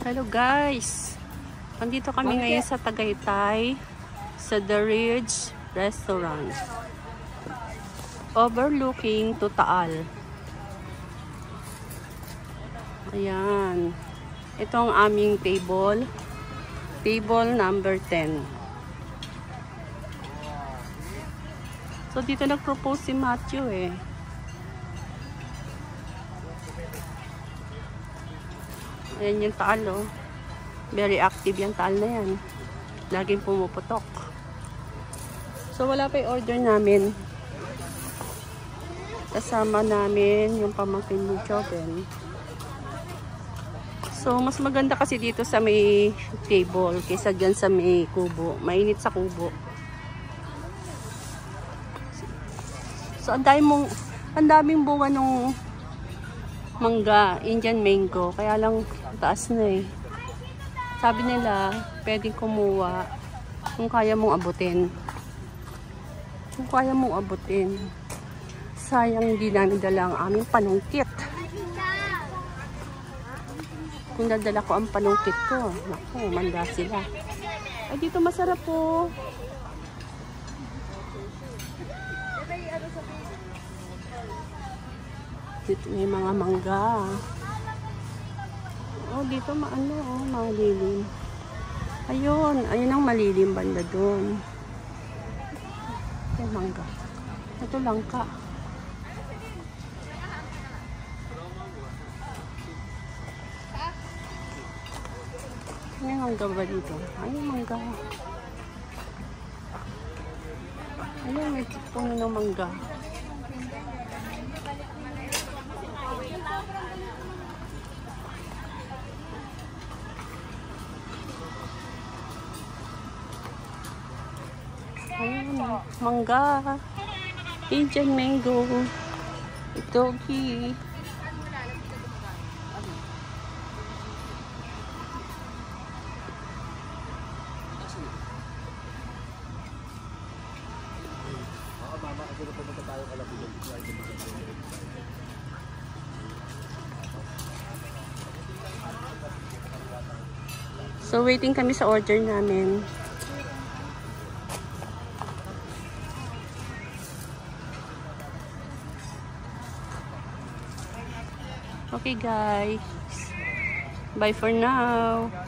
Hello guys! Nandito kami ngayon sa Tagaytay sa The Ridge Restaurant. Overlooking to Taal. Ayan. Ito ang aming table. Table number 10. So dito nag-propose si Matthew eh. Ayan yung Taal oh. Very active yung Taal na yan. Laging pumuputok. So wala pa yung order namin. Kasama namin yung pamangkin ni Joven. So mas maganda kasi dito sa may table kaysa dyan sa may kubo. Mainit sa kubo. So ang daming bunga nung mangga, Indian mango. Kaya lang taas na eh. Sabi nila, pwedeng kumuha kung kaya mong abutin. Kung kaya mong abutin. Sayang hindi namin dala ang aming panungkit. Kung dadala ko ang panungkit ko, naku, manda sila. Ay, dito masarap po. Dito may mga mangga. Oh, dito malilim. Ayun ang malilim banda doon. Ito mangga. Ito langka. May mangga ba dito? Ayun mangga. Ayun, may puno ng mangga. Ayan, mangga, Indian mango, itogi. So waiting kami sa order namin. Okay guys, bye for now.